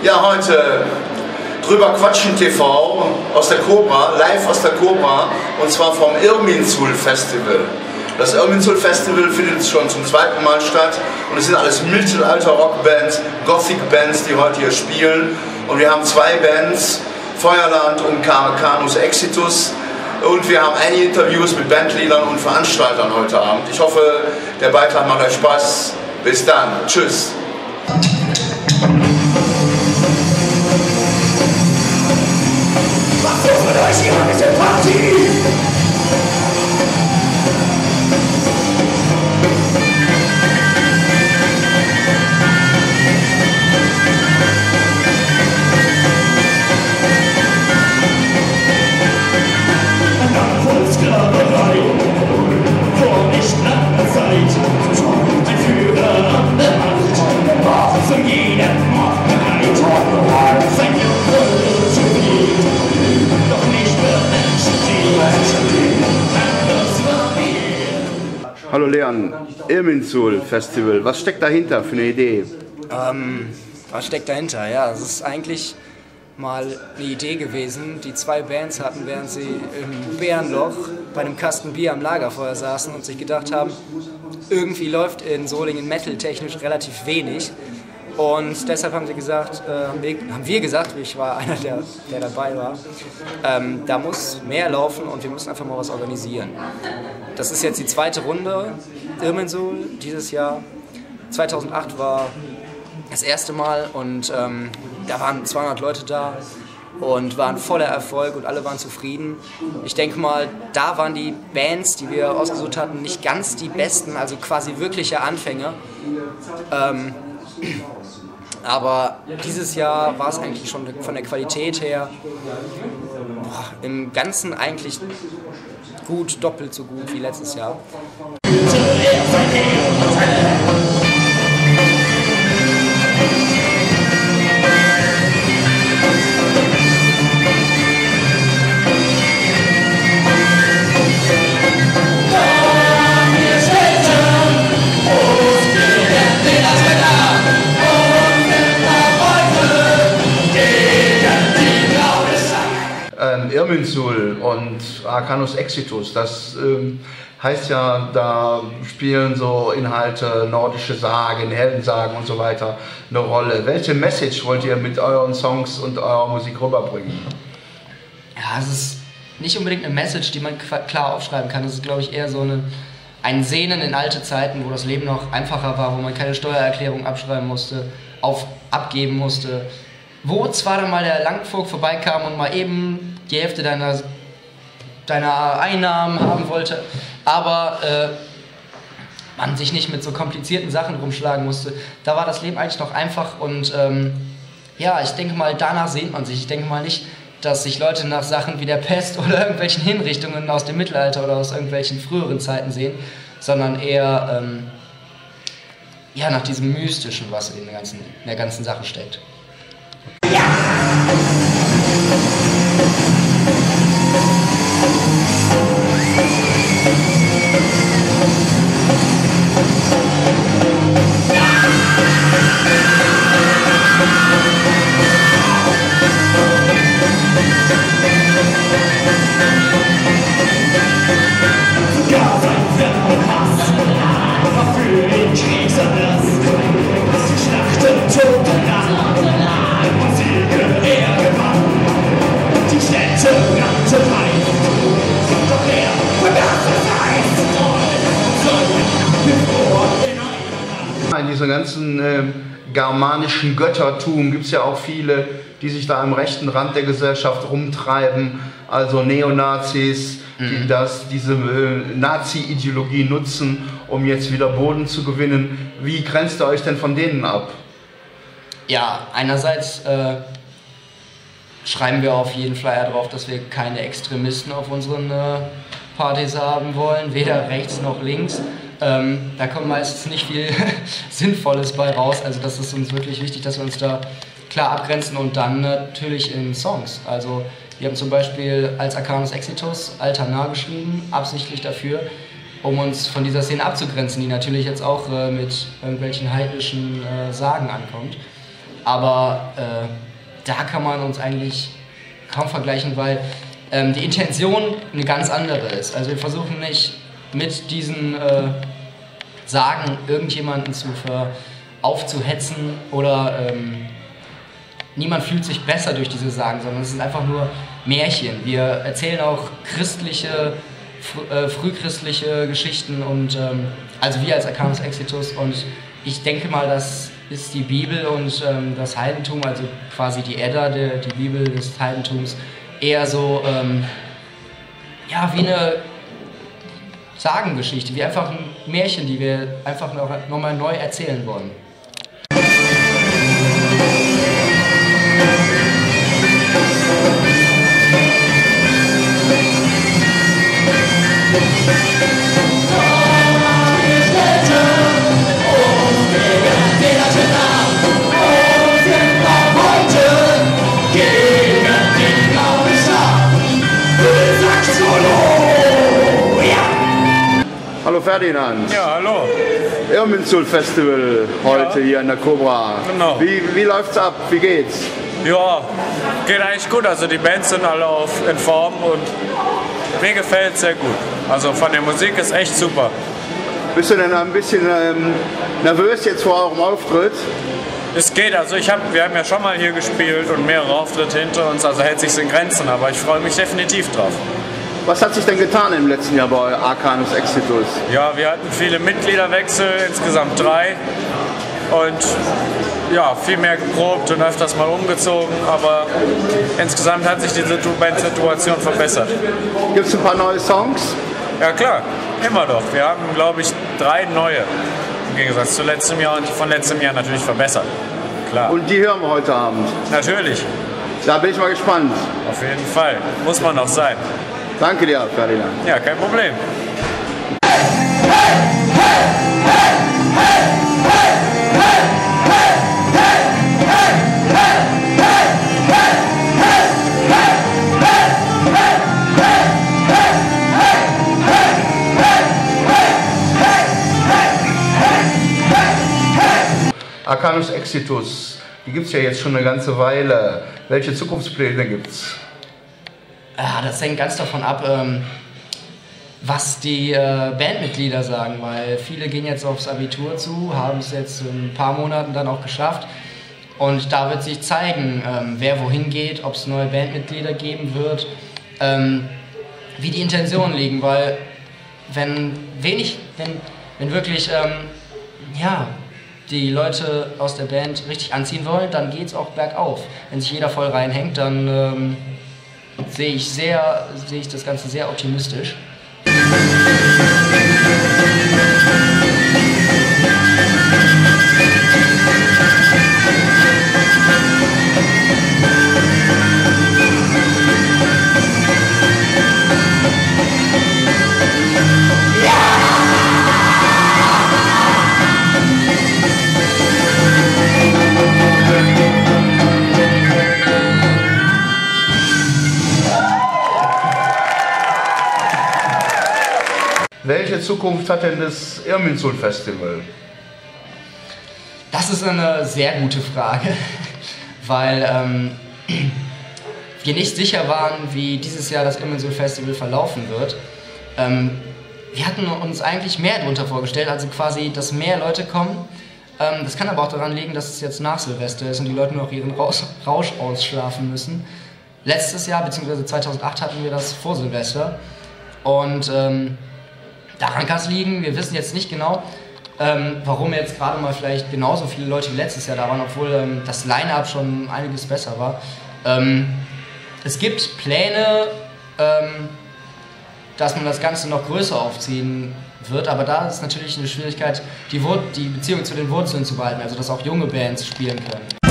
Ja, heute drüber quatschen TV aus der Cobra, live aus der Cobra, und zwar vom Irminsul Festival. Das Irminsul Festival findet schon zum zweiten Mal statt und es sind alles Mittelalter-Rockbands, Gothic-Bands, die heute hier spielen. Und wir haben zwei Bands, Feuerland und Arcanus Exitus. Und wir haben einige Interviews mit Bandleadern und Veranstaltern heute Abend. Ich hoffe, der Beitrag macht euch Spaß. Bis dann. Tschüss. Was ist mit euch hier? Ist eine Party! Hallo Leon, Irminsul Festival, was steckt dahinter für eine Idee? Was steckt dahinter? Ja, es ist eigentlich mal eine Idee gewesen, die zwei Bands hatten, während sie im Bärenloch bei einem Kasten Bier am Lagerfeuer saßen und sich gedacht haben, irgendwie läuft in Solingen metal-technisch relativ wenig. Und deshalb haben wir gesagt, ich war einer, der dabei war, da muss mehr laufen und wir müssen einfach mal was organisieren. Das ist jetzt die zweite Runde, Irminsul, dieses Jahr. 2008 war das erste Mal und da waren 200 Leute da und waren voller Erfolg und alle waren zufrieden. Ich denke mal, da waren die Bands, die wir ausgesucht hatten, nicht ganz die besten, also quasi wirkliche Anfänger. Aber dieses Jahr war es eigentlich schon von der Qualität her im Ganzen eigentlich gut, doppelt so gut wie letztes Jahr. Irminsul und Arcanus Exitus, das heißt ja, da spielen so Inhalte, nordische Sagen, Heldensagen und so weiter eine Rolle. Welche Message wollt ihr mit euren Songs und eurer Musik rüberbringen? Ja, es ist nicht unbedingt eine Message, die man klar aufschreiben kann. Es ist, glaube ich, eher so ein Sehnen in alte Zeiten, wo das Leben noch einfacher war, wo man keine Steuererklärung abschreiben musste, abgeben musste. Wo zwar dann mal der Landvogt vorbeikam und mal eben die Hälfte deiner Einnahmen haben wollte, aber man sich nicht mit so komplizierten Sachen rumschlagen musste. Da war das Leben eigentlich noch einfach und ja, ich denke mal, danach sehnt man sich. Ich denke mal nicht, dass sich Leute nach Sachen wie der Pest oder irgendwelchen Hinrichtungen aus dem Mittelalter oder aus irgendwelchen früheren Zeiten sehen, sondern eher ja, nach diesem Mystischen, was in der ganzen Sache steckt. Ja! In diesem ganzen germanischen Göttertum gibt es ja auch viele, die sich da am rechten Rand der Gesellschaft rumtreiben, also Neonazis, die diese Nazi-Ideologie nutzen, um jetzt wieder Boden zu gewinnen. Wie grenzt ihr euch denn von denen ab? Ja, einerseits schreiben wir auf jeden Flyer drauf, dass wir keine Extremisten auf unseren Partys haben wollen, weder rechts noch links. Da kommt meistens nicht viel Sinnvolles bei raus, also das ist uns wirklich wichtig, dass wir uns da klar abgrenzen und dann natürlich in Songs. Also wir haben zum Beispiel als Arcanus Exitus Altanar geschrieben, absichtlich dafür, um uns von dieser Szene abzugrenzen, die natürlich jetzt auch mit irgendwelchen heidnischen Sagen ankommt. aber da kann man uns eigentlich kaum vergleichen, weil die Intention eine ganz andere ist. Also wir versuchen nicht mit diesen Sagen irgendjemanden aufzuhetzen oder niemand fühlt sich besser durch diese Sagen, sondern es sind einfach nur Märchen. Wir erzählen auch christliche, frühchristliche Geschichten und also wir als Arcanus Exitus, und ich denke mal, das ist die Bibel und das Heidentum, also quasi die Edda, die Bibel des Heidentums, eher so ja, wie eine Sagengeschichte, wie einfach ein Märchen, die wir einfach nochmal neu erzählen wollen. Hallo Ferdinand. Ja, hallo. Irminsul Festival heute hier in der Cobra. Genau. Wie läuft's ab? Wie geht's? Ja, geht eigentlich gut. Also die Bands sind alle in Form und mir gefällt es sehr gut. Also von der Musik ist echt super. Bist du denn ein bisschen nervös jetzt vor eurem Auftritt? Es geht, also wir haben ja schon mal hier gespielt und mehrere Auftritte hinter uns, also hält sich in Grenzen, aber ich freue mich definitiv drauf. Was hat sich denn getan im letzten Jahr bei Arcanus Exitus? Ja, wir hatten viele Mitgliederwechsel, insgesamt 3. Und ja, viel mehr geprobt und öfters mal umgezogen, aber insgesamt hat sich die Bandsituation verbessert. Gibt es ein paar neue Songs? Ja klar, immer doch. Wir haben, glaube ich, 3 neue, im Gegensatz zu letztem Jahr, und die von letztem Jahr natürlich verbessert. Klar. Und die hören wir heute Abend? Natürlich. Da bin ich mal gespannt. Auf jeden Fall. Muss man noch sein. Danke dir, Ferdinand. Ja, kein Problem. Arcanus Exitus, die gibt es ja jetzt schon eine ganze Weile. Welche Zukunftspläne gibt's? Ja, das hängt ganz davon ab, was die Bandmitglieder sagen, weil viele gehen jetzt aufs Abitur zu, haben es jetzt in ein paar Monaten dann auch geschafft. Und da wird sich zeigen, wer wohin geht, ob es neue Bandmitglieder geben wird, wie die Intentionen liegen, weil wenn wirklich ja, die Leute aus der Band richtig anziehen wollen, dann geht es auch bergauf. Wenn sich jeder voll reinhängt, dann sehe ich das Ganze sehr optimistisch. Welche Zukunft hat denn das Irminsul Festival? Das ist eine sehr gute Frage, weil wir nicht sicher waren, wie dieses Jahr das Irminsul Festival verlaufen wird. Wir hatten uns eigentlich mehr darunter vorgestellt, also quasi, dass mehr Leute kommen. Das kann aber auch daran liegen, dass es jetzt nach Silvester ist und die Leute noch ihren Rausch ausschlafen müssen. Letztes Jahr, bzw. 2008, hatten wir das vor Silvester. Und daran kann es liegen. Wir wissen jetzt nicht genau, warum jetzt gerade mal vielleicht genauso viele Leute wie letztes Jahr da waren, obwohl das Line-Up schon einiges besser war. Es gibt Pläne, dass man das Ganze noch größer aufziehen wird, aber da ist natürlich eine Schwierigkeit, die Beziehung zu den Wurzeln zu behalten, also dass auch junge Bands spielen können.